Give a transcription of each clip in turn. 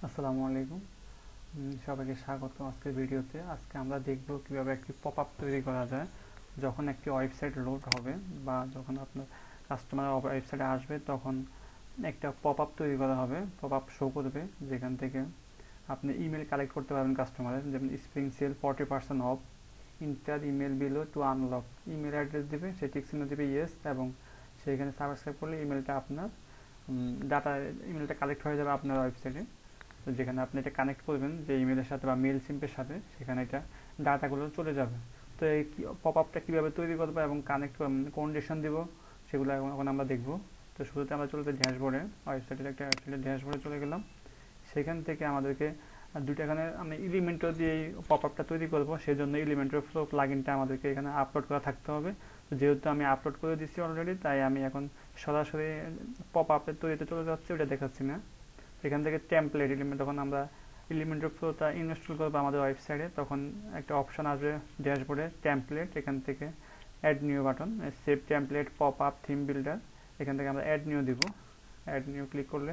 আসসালামু আলাইকুম। সবাইকে স্বাগত আজকের ভিডিওতে। আজকে আমরা দেখব কিভাবে একটি পপআপ তৈরি করা যায় যখন একটি ওয়েবসাইট লোড হবে বা যখন আপনার কাস্টমার ওয়েবসাইটে আসবে তখন একটা পপআপ তৈরি করা হবে। পপআপ শো করবে যেখান থেকে আপনি ইমেল কালেক্ট করতে পারবেন কাস্টমারের, যেমন spring sale 40% off, enter email below to unlock. Email address দেবে, সে টিক চিহ্ন দেবে ইয়েস, এবং সেইখানে সাবস্ক্রাইব করলে ইমেলটা আপনার ডাটা ইমেলটা কালেক্ট হয়ে যাবে আপনার ওয়েবসাইটে। তো যেখানে আপনি এটা কানেক্ট করবেন যে ইমেলের সাথে বা মেল সিম্পের সাথে, সেখানে এটা ডাটাগুলো চলে যাবে। তো এই পপ আপটা কীভাবে তৈরি করবো এবং কানেক্ট কন্ডিশন দিব সেগুলো এখন আমরা দেখব। তো শুরুতে আমরা চলতে ড্যাশবোর্ডে, ওয়েবসাইটের একটা ওয়েবসাইটের ড্যাশবোর্ডে চলে গেলাম। সেখান থেকে আমাদেরকে দুইটা এখানে আমি এলিমেন্টর দিয়ে এই পপ আপটা তৈরি করবো, সেই জন্য এলিমেন্টর ফ্লো প্লাগইনটা আমাদেরকে এখানে আপলোড করা থাকতে হবে। তো যেহেতু আমি আপলোড করে দিচ্ছি অলরেডি, তাই আমি এখন সরাসরি পপ আপের তৈরিতে চলে যাচ্ছি, ওটা দেখাচ্ছি না। এখান থেকে টেমপ্লেট এলিমেন্ট, যখন আমরা এলিমেন্টর ফ্লোটা ইনস্টল করবো আমাদের ওয়েবসাইটে, তখন একটা অপশন আসবে ড্যাশবোর্ডে টেমপ্লেট, এখান থেকে add new button, save template pop up theme builder, এখান থেকে আমরা অ্যাড নিউ দিব। অ্যাড নিউ ক্লিক করলে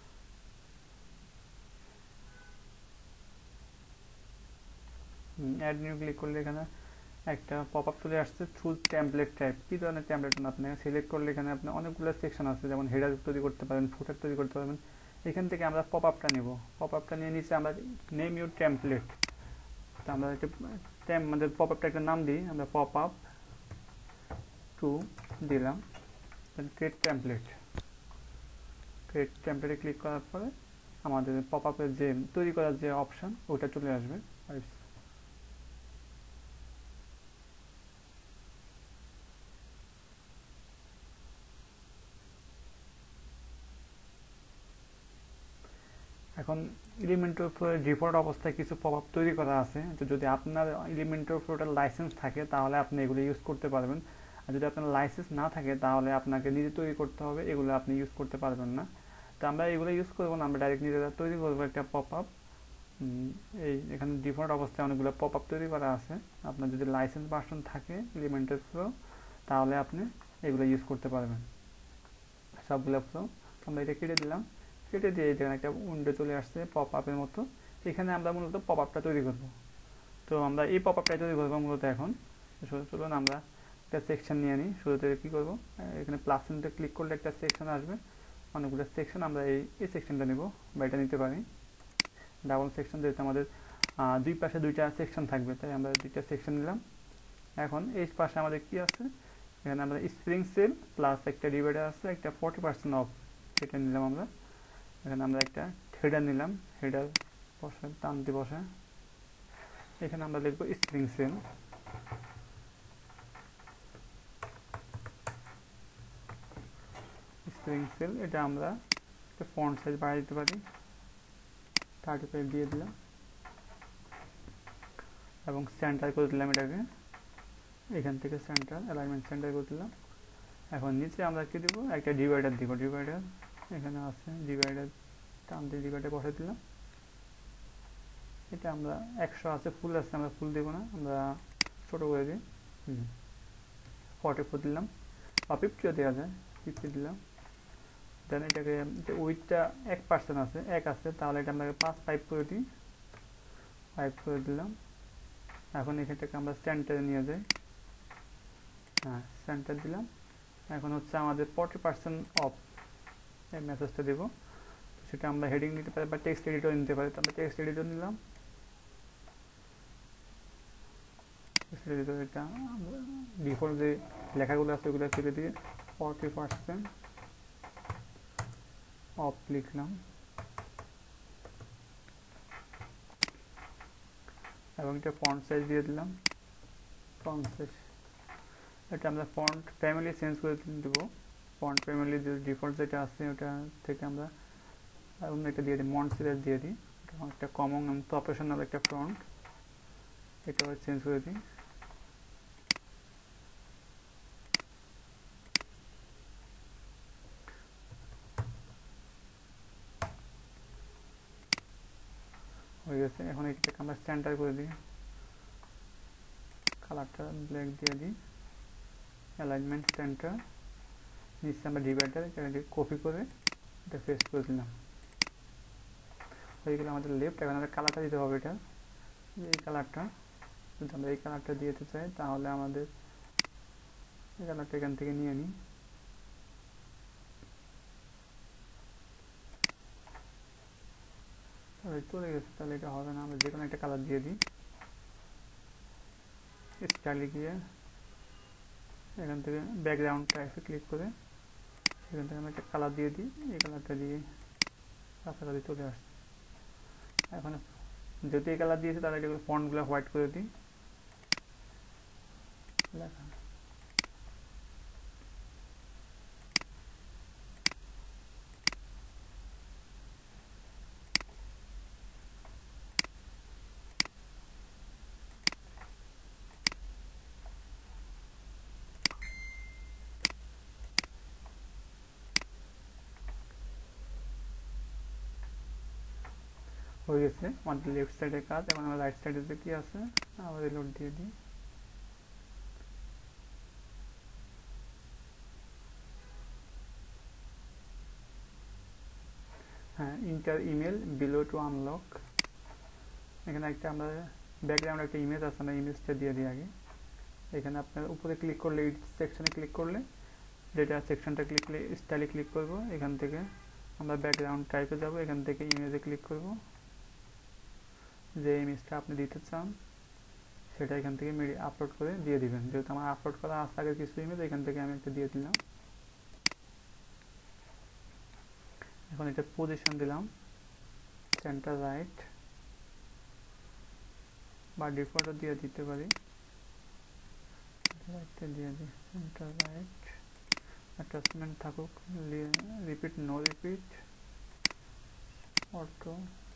এখানে একটা পপ আপ চলে আসছে, চুজ টেমপ্লেট টাইপ। কী ধরনের টেমপ্লেট আপনি সিলেক্ট করলে এখানে আপনি অনেকগুলো সেকশন আছে, যেমন হেডার তৈরি করতে পারবেন, ফুটার তৈরি করতে পারবেন। এখান থেকে আমরা পপ আপটা নেব। পপ আপটা নিয়ে নিচে আমরা নেম ইউর টেমপ্লেট, তো আমরা একটা আমাদের পপ আপটা একটা নাম দিই, আমরা পপ আপ টু দিলাম, ক্রিয়েট টেমপ্লেট। ক্রিয়েট টেমপ্লেটে ক্লিক করার পরে আমাদের পপ আপের যে তৈরি করার যে অপশান ওটা চলে আসবে। এখন এলিমেন্টর ফ্লোর ডিফল্ট অবস্থায় কিছু পপ আপ তৈরি করা আছে। তো যদি আপনার এলিমেন্টর ফ্লোটার লাইসেন্স থাকে তাহলে আপনি এগুলো ইউজ করতে পারবেন, আর যদি আপনার লাইসেন্স না থাকে তাহলে আপনাকে নিজে তৈরি করতে হবে, এগুলো আপনি ইউজ করতে পারবেন না। তো আমরা এগুলো ইউজ করবো না, আমরা ডাইরেক্ট নিজেরা তৈরি করবো একটা পপ আপ। এই এখানে ডিফল্ট অবস্থায় অনেকগুলো পপ আপ তৈরি করা আছে। আপনার যদি লাইসেন্স ভার্সন থাকে এলিমেন্টর ফ্লো, তাহলে আপনি এগুলো ইউজ করতে পারবেন সবগুলো ফ্লো। আমরা এটা কেটে দিলাম, কেটে দিয়ে এখানে একটা উইন্ডো চলে আসছে পপ আপের মতো। এখানে আমরা মূলত পপ আপটা তৈরি করব। তো আমরা এই পপ আপটাই তৈরি করবো মূলত এখন। চলুন আমরা একটা সেকশন নিয়ে নিই। শুরুতে কী করবো, এখানে প্লাস চিহ্নতে ক্লিক করলে একটা সেকশন আসবে, অনেকগুলো সেকশন। আমরা এই সেকশনটা নেব বা এটা নিতে পারি। ডাবল সেকশন, যেহেতু আমাদের দুই পাশে দুইটা সেকশন থাকবে, তাই আমরা দুইটা সেকশন নিলাম। এখন এই পাশে আমাদের কি আছে, এখানে আমরা স্প্রিং সেল প্লাস একটা ডিভাইডার আছে, একটা 40% অফ, সেটা নিলাম আমরা। এখানে আমরা একটা হেডার নিলাম, হেডার বসে টানতে বসে এখানে আমরা লিখবো স্প্রিং সেল। স্প্রিং সেল এটা আমরা একটা ফন্ট সাইজ বাড়িয়ে দিতে পারি, 35 দিয়ে দিলাম এবং সেন্টার করে দিলাম এটাকে। এখান থেকে সেন্টার অ্যালাইনমেন্ট সেন্টার করে দিলাম। এখন নিচে আমরা কি দিব, একটা ডিভাইডার দিব। ডিভাইডার এখানে আছে, ডিভাইডার টানতে ডিভাইডার বসে দিলাম। এটা আমরা 100 আছে, ফুল আছে, আমরা ফুল দেবো না, আমরা ছোটো করে দিই। 44 দিলাম বা 50ও দেওয়া যায়, 50 দিলাম। দেন এটাকে উইথটা 1% আছে, 1 আছে, তাহলে এটা আমরা 5 করে দিই, 5 করে দিলাম। এখন এখানটাকে আমরা সেন্টারে নিয়ে যাই, হ্যাঁ সেন্টার দিলাম। এখন হচ্ছে আমাদের 40% অফ এই মেসেজটা দেবো, সেটা আমরা হেডিং নিতে পারি বা টেক্সট এডিটর নিতে পারি। তো আমরা টেক্সট এডিটর নিলাম। টেক্সট এডিটর এটা ডিফল্ট যে লেখাগুলো আছে ওগুলো ফেলে দিয়ে 40% অফ লিখলাম এবং এটা ফন্ট সাইজ দিয়ে দিলাম। ফন্ট সাইজ এটা আমরা ফন্ট ফ্যামিলি চেঞ্জ করে দেবো। ফন্ট ফ্যামিলি যে ডিফল্ট যেটা আছে ওটা থেকে আমরা অন্য একটা দিয়ে দিই, মন্ট সিরিজ দিয়ে দিই। একটা কমন প্রফেশনাল একটা ফন্ট, এটা চেঞ্জ করে দিই। হয়ে গেছে। এখন এটাকে আমরা সেন্টার করে দিই, কালারটা ব্ল্যাক দিয়ে দিই, অ্যালাইনমেন্ট সেন্টার। নিচে আমরা ডিভাইডার এটাকে কপি করে এটা পেস্ট করে দিলাম। হয়ে গেলে আমাদের লেফট। এখন আমাদের কালারটা দিতে হবে, এটা এই কালারটা, যদি আমরা এই কালারটা দিতে চাই তাহলে আমাদের এই কালারটা এখান থেকে নিয়ে নিই। তাহলে চলে গেছে, তাহলে এটা হবে না, আমরা যে কোনো একটা কালার দিয়ে দিই। স্টাইলে গিয়ে এখান থেকে ব্যাকগ্রাউন্ড টাইপে ক্লিক করে এখান থেকে আমি একটা কালার দিয়ে দিই, এই কালারটা দিয়ে কাছাকাছি চলে আসছে। এখন যদি এই কালার দিয়েছে তাহলে এগুলো ফন্টগুলো হোয়াইট করে দিই, লেখা হয়ে গেছে আমাদের লেফট সাইডের কাজ। এখন আমার রাইট সাইডে যে কি আছে আবার রিলোড দিয়ে দিই। হ্যাঁ, enter email below to unlock, এখানে একটা আমরা ব্যাকগ্রাউন্ড একটা ইমেজ আছে, আমরা ইমেজটা দিয়ে দিই আগে। এখানে আপনার উপরে ক্লিক করলে এই সেকশনে ক্লিক করলে ডেটা সেকশনটা ক্লিক করলে স্টাইলে ক্লিক করব, এখান থেকে আমরা ব্যাকগ্রাউন্ড টাইপে যাব, এখান থেকে ইমেজে ক্লিক করব, যে ইমেজটা আপনি দিতে চান সেটা এখান থেকে আপলোড করে দিয়ে দিবেন। যেহেতু আমার আপলোড করা আছে আগের কিছু ইমেজ, এখান থেকে আমি একটা দিয়ে দিলাম। এখন এটা পজিশন দিলাম সেন্টার রাইট, বা ডিফল্টও দিয়ে দিতে পারি, রাইটে দিয়ে দিই সেন্টার রাইট। অ্যাটাচমেন্ট থাকুক repeat no repeat auto,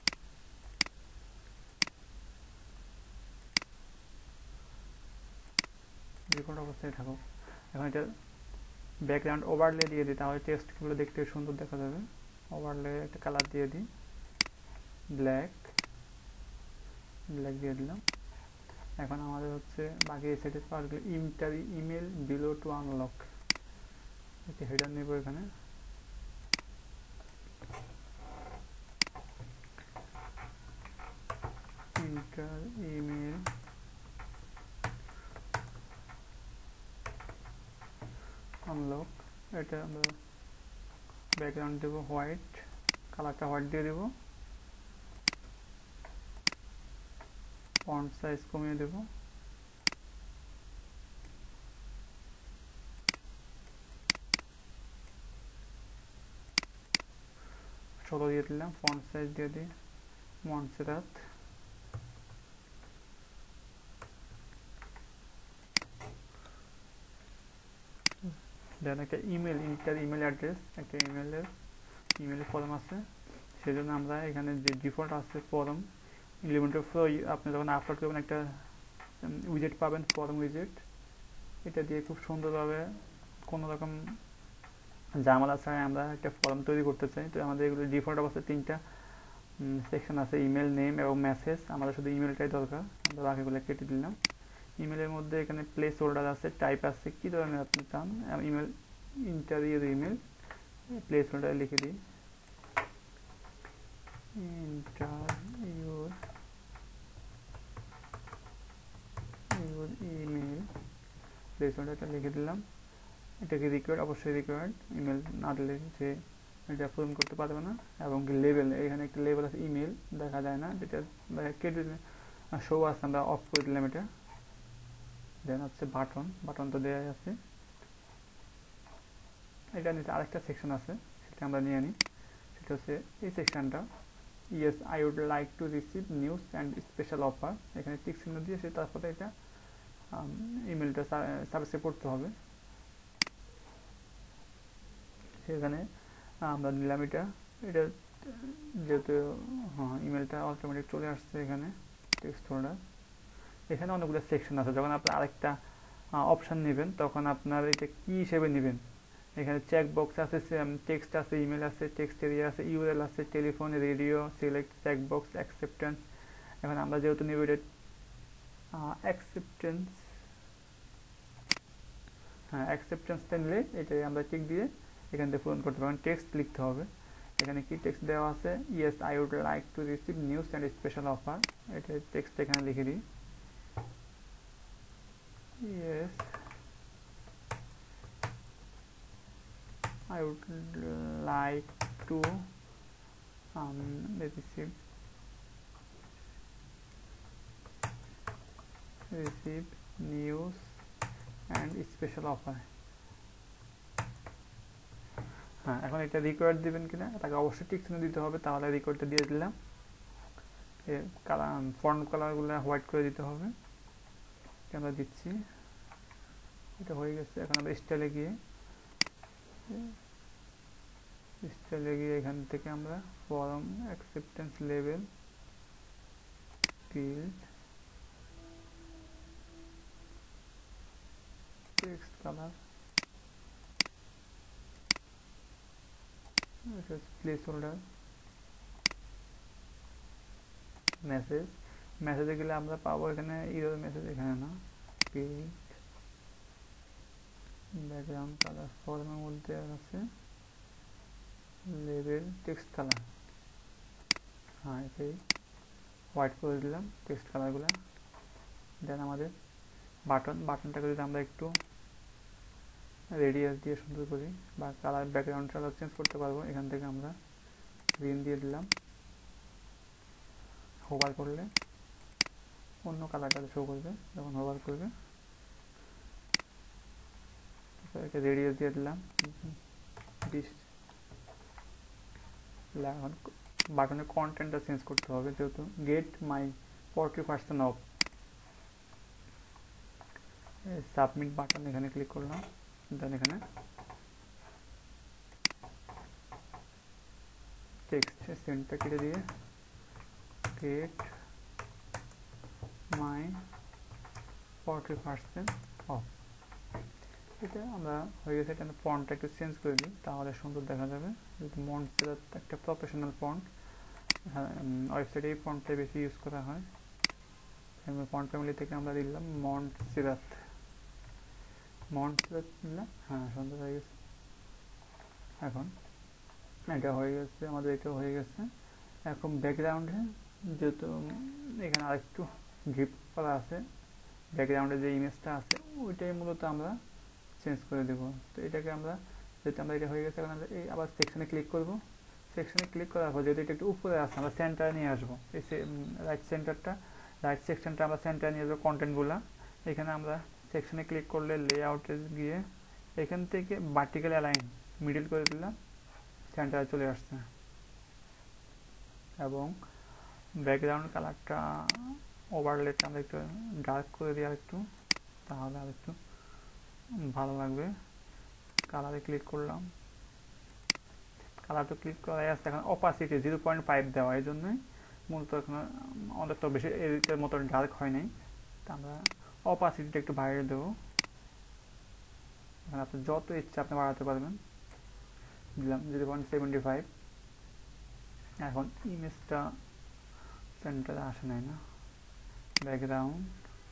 default অবস্থায় থাকুক। এখন এটা ব্যাকগ্রাউন্ড ওভারলে দিয়ে দিই, তাহলে টেক্সটগুলো দেখতে সুন্দর দেখা যাবে। ওভারলে একটা কালার দিয়ে দিই, ব্ল্যাক দিয়ে দিলাম। এখন আমাদের হচ্ছে বাকি এই সাইডের পার্টগুলো enter email below to unlock, একটা হেডার নেব এখানে, ইন্টার ইমেল আনলক। এটা আমরা ব্যাকগ্রাউন্ড দেবো হোয়াইট, কালারটা হোয়াইট দিয়ে দেবো, ফন্ট সাইজ কমিয়ে দেবো, ষোলো দিয়ে দিলাম, ফন্ট সাইজ দিয়ে দিই মনসেরাত। দেন একটা ইমেল, ইন্টার ইমেল অ্যাড্রেস, একটা ইমেলের ফর্ম আছে, সেজন্য আমরা এখানে যে ডিফল্ট আছে ফর্ম ইলিমেন্টর ফ্লো, আপনি যখন আপলোড করবেন একটা উইজেট পাবেন, ফর্ম উইজেট, এটা দিয়ে খুব সুন্দরভাবে কোনো রকম ঝামেলা ছাড়াই আমরা একটা ফর্ম তৈরি করতে চাই। তো আমাদের এগুলো ডিফল্ট অবস্থায় 3টা সেকশন আছে, ইমেল, নেম এবং মেসেজ। আমাদের শুধু ইমেলটাই দরকার, আমরা বাকিগুলো কেটে দিলাম। ইমেলের মধ্যে এখানে প্লেস হোল্ডার আছে, টাইপ আছে, কি ধরনের আপনি চান email, enter email, placeholder লিখে দিই ইন্টার ইউর ইমেল, প্লেস হোল্ডারটা লিখে দিলাম। এটাকে রিকোয়ার্ড, অবশ্যই রিকোয়ার্ড, ইমেল না দিলে সে এটা পূরণ করতে পারবে না। এবং লেবেল, এখানে একটা লেবেল আছে ইমেল, দেখা যায় না, যেটা কেটে শো আছে, আমরা অফ করে দিলাম এটা। দেন হচ্ছে বাটন তো দেওয়া আছে, এটা নিচে আরেকটা সেকশন আছে, সেটা আমরা নিয়ে নিই। সেটা হচ্ছে এই সেকশনটা, yes I would like to receive news and special offer, এখানে টিক চিহ্ন দিয়ে সে তারপরে এটা ইমেলটা সাবস্ক্রাইব করতে হবে। সেখানে আমরা নিলাম এটা যেহেতু ইমেলটা অটোমেটিক চলে আসছে এখানে টেক্সট হোল্ডার। এখানে অনেকগুলো সেকশন আছে, যখন আপনি আরেকটা অপশান নেবেন তখন আপনার এটা কি হিসেবে নেবেন। এখানে চেক বক্স আছে, টেক্সট আছে, ইমেল আছে, টেক্সট এরিয়া আছে, ইউএল আছে, telephone, radio, select, check box, acceptance. এখন আমরা যেহেতু নেব এটা অ্যাকসেপ্টেন্স, হ্যাঁ অ্যাকসেপ্টেন্সটা নিলে এটাই আমরা টিক দিয়ে এখান থেকে পূরণ করতে পারবেন। টেক্সট লিখতে হবে, এখানে কি টেক্সট দেওয়া আছে, yes I would like to receive news and special offer, এটা টেক্সট এখানে লিখে দিই, yes I would like to receive news and special offer. হ্যাঁ, এখন এটা রিকোয়ার্ড দিবেন কিনা তাকে অবশ্যই টিক চিহ্ন দিতে হবে, তাহলে রিকোয়ার্ডটা দিয়ে দিলাম। ফন্ট কালারগুলো হোয়াইট করে দিতে হবে, আমরা দিচ্ছি, এটা হয়ে গেছে। এখন আমরা স্টাইলে গিয়ে এখান থেকে আমরা ফর্ম অ্যাকসেপ্টেন্স লেভেল field text colour, placeholder, মেসেজে গেলে আমরা পাবো এখানে ইরর মেসেজ, এখানে না, পিঙ্ক ব্যাকগ্রাউন্ড কালার, ফর্মের মধ্যে আছে লেভেল টেক্সট কালার, হ্যাঁ এটাই হোয়াইট করে দিলাম টেক্সট কালারগুলো। দেন আমাদের বাটনটাকে যদি আমরা একটু রেডিয়াস দিয়ে সুন্দর করি বা কালার ব্যাকগ্রাউন্ড কালার চেঞ্জ করতে পারবো, এখান থেকে আমরা গ্রিন দিয়ে দিলাম, হোভার করলে অন্য কালারটা শো করবে, যখন হোভার করবে একটা রেডিয়াস দিয়ে দিলাম 20। এখন বাটনের কন্টেন্টটা চেঞ্জ করতে হবে, যেহেতু get my 40% off, submit button এখানে ক্লিক করলাম, দেন এখানে টেক্সট সেন্টার কেটে দিয়ে গেট মাই 40% অফ, এটা আমরা হয়ে গেছে। এটা ফন্টটা একটু চেঞ্জ করে দিই, তাহলে সুন্দর দেখা যাবে। যেহেতু মন্টসেরাত একটা প্রফেশনাল ফন্ট, ওয়েবসাইটে এই ফন্টটা বেশি ইউজ করা হয়। ফন্ট ফ্যামিলি থেকে আমরা দিলাম মন্টসেরাত দিলাম, হ্যাঁ সুন্দর হয়ে গেছে। এখন এটা হয়ে গেছে আমাদের, এটা হয়ে গেছে। এখন ব্যাকগ্রাউন্ডে যেহেতু এখানে আরেকটু গিফট করা আছে, ব্যাকগ্রাউন্ডে যে ইমেজটা আছে ওইটাই মূলত আমরা চেঞ্জ করে দেবো। তো এটাকে আমরা যেহেতু আমরা এটা হয়ে গেছে, এখন আমরা এই আবার সেকশনে ক্লিক করব। সেকশনে ক্লিক করার পর যেহেতু এটা একটু উপরে আসছে, আমরা সেন্টারে নিয়ে আসবো, এই রাইট সেকশনটা আমরা সেন্টারে নিয়ে আসবো কন্টেন্টগুলো। এখানে আমরা সেকশনে ক্লিক করলে লেআউটে গিয়ে এখান থেকে ভার্টিক্যাল অ্যালাইন মিডল করে দিলাম, সেন্টারে চলে আসছে। এবং ব্যাকগ্রাউন্ড কালারটা ওভারলেটা আমরা একটু ডার্ক করে দিই আরেকটু, তাহলে আর একটু ভালো লাগবে। কালারে ক্লিক করলাম, কালার তো ক্লিক করাই আছে। এখন অপাসিটি 0.5 দেওয়া, এই জন্যই মূলত এখন অনেক তো বেশি এর মতো ডার্ক হয় নাই, তা আমরা অপাসিটিটা একটু বাইরে দেবো। এখন আপনি যত ইচ্ছা আপনি বাড়াতে পারবেন, দিলাম 0.75। এখন ইমেজটা সেন্টারে আসে নাই না, ব্যাকগ্রাউন্ড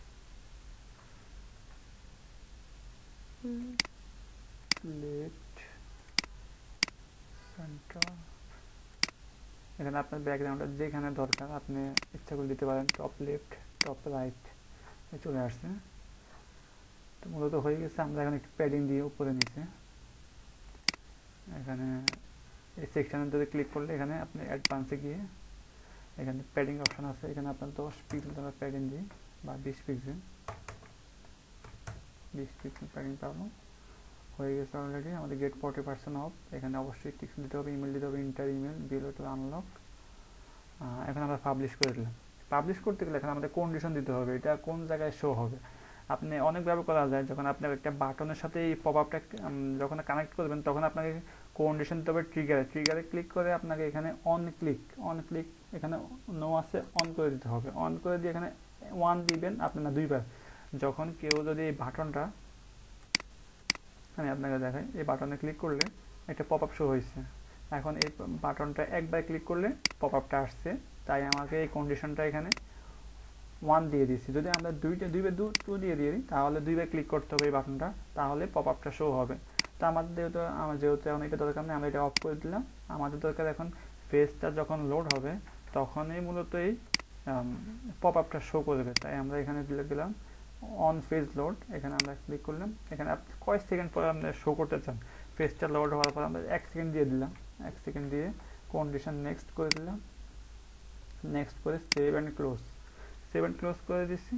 লেফট সেন্টার, এখানে আপনার ব্যাকগ্রাউন্ডটা যেখানে দরকার আপনি ইচ্ছা করে দিতে পারেন, টপ লেফট টপ রাইট চলে আসছে। তো মূলত হয়ে গেছে। আমরা এখন একটু প্যাডিং দিয়ে উপরে নিচে, এখানে এই সেকশনের যদি ক্লিক করলে এখানে আপনি অ্যাডভান্সে গিয়ে এখানে প্যাডিং অপশন আছে, এখানে আপনার 10 পিক্সেল আমরা প্যাডিং দিই বা 20 পিক্সেল প্যাডিং পাবো। হয়ে গেছে অলরেডি আমাদের গেট 40% অফ। এখানে অবশ্যই টিক্স দিতে হবে, ইমেল দিতে হবে, enter email below to unlock. এখন আমরা পাবলিশ করে দিলাম। পাবলিশ করতে গেলে এখন আমাদের কন্ডিশন দিতে হবে, এটা কোন জায়গায় শো হবে। আপনি অনেকভাবে করা যায়, যখন আপনার একটা বাটনের সাথে এই পপ আপটা যখন কানেক্ট করবেন তখন আপনাকে কন্ডিশন দিতে হবে ট্রিগারে ক্লিক করে আপনাকে এখানে অন ক্লিক এখানে নো আছে অন করে দিতে হবে। অন করে দিয়ে এখানে 1 দিবেন, আপনি না 2বার। যখন কেউ যদি এই বাটনটা, আমি আপনাকে দেখাই, এই বাটনে ক্লিক করলে একটা পপ আপ শো হয়েছে। এখন এই বাটনটা একবার ক্লিক করলে পপ আপটা আসছে, তাই আমাকে এই কন্ডিশনটা এখানে 1 দিয়ে দিচ্ছি। যদি আমরা 2 দিয়ে দিই তাহলে 2বার ক্লিক করতে হবে এই বাটনটা, তাহলে পপ আপটা শো হবে। তো যেহেতু এখন এটা দরকার নেই, আমরা এটা অফ করে দিলাম। আমাদের দরকার এখন পেজটা যখন লোড হবে তখনই মূলত এই পপ আপটা শো করবে। তাই আমরা এখানে দিলাম অন পেজ লোড, এখানে আমরা ক্লিক করলাম। এখানে আপনি কয় সেকেন্ড পরে আমরা শো করতে চান, পেজটা লোড হওয়ার পর আমরা 1 সেকেন্ড দিয়ে দিলাম। 1 সেকেন্ড দিয়ে কন্ডিশন নেক্সট করে দিলাম। নেক্সট করে সেভ অ্যান্ড ক্লোজ করে দিচ্ছি।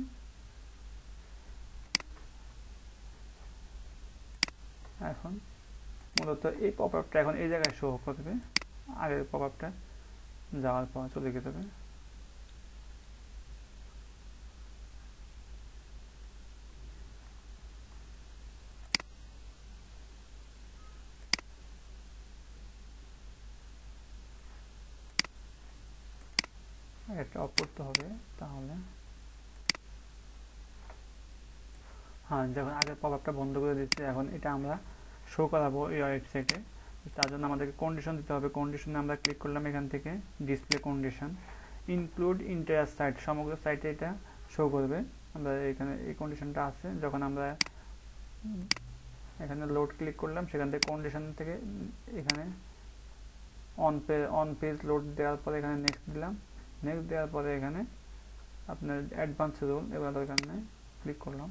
এখন মূলত এই পপ আপটা এখন এই জায়গায় শো করবে, আগের পপ আপটা যাওয়ার পর চলে যাবে। এটা অফ করতে হবে তাহলে। হ্যাঁ, যখন আগের পপ আপটা বন্ধ করে দিচ্ছি, এখন এটা আমরা শো করাবো এই ওয়েবসাইটে। তার জন্য আমাদেরকে কন্ডিশন দিতে হবে। কন্ডিশনে আমরা ক্লিক করলাম, এখান থেকে display condition include entire site, সমগ্র সাইটে এটা শো করবে। আমরা এখানে এই কন্ডিশনটা আছে। যখন আমরা এখানে লোড ক্লিক করলাম, সেখান থেকে কন্ডিশন থেকে এখানে অন পেজ লোড দেওয়ার পরে এখানে নেক্সট দিলাম। নেক্সট দেওয়ার পরে এখানে আপনার অ্যাডভান্স রুল এবার দরকার নেই, ক্লিক করলাম।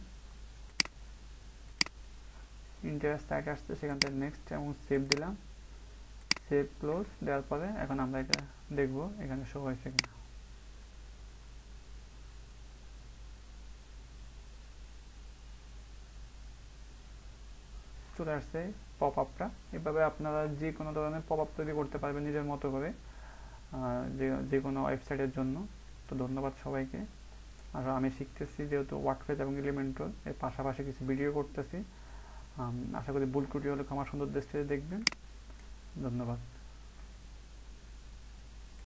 ইন্টারেস্ট সাইট আসছে, সেখান থেকে নেক্সট এবং সেভ দিলাম। সেভ ক্লোজ দেওয়ার পরে এখন আমরা এটা দেখবো এখানে শো হয়েছে কিনা। চলে আসছে পপ আপটা। এভাবে আপনারা যে কোনো ধরনের পপ আপ তৈরি করতে পারবেন নিজের মতো করে, যে কোনো ওয়েবসাইটের জন্য। তো ধন্যবাদ সবাইকে। আর আমি শিখতেছি যেহেতু ওয়ার্ডপ্রেস এবং এলিমেন্টর, এর পাশাপাশি কিছু ভিডিও করতেছি। আশা করি ভুল ত্রুটি হলে ক্ষমা সুন্দর দৃষ্টিতে দেখবেন। ধন্যবাদ।